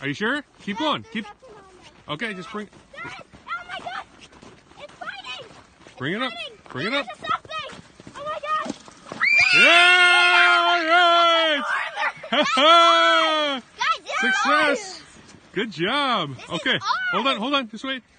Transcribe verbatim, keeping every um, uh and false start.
Are you sure? Keep going. Keep. Okay, just bring. Oh my god! It's fighting! Bring it up. Bring it up. Oh my god! Yeah! All right! Guys, Success! Good job. Okay, hold on, hold on. Just wait.